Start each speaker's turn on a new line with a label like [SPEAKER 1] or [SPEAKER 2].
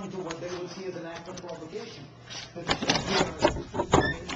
[SPEAKER 1] to what they would see as an act of provocation. But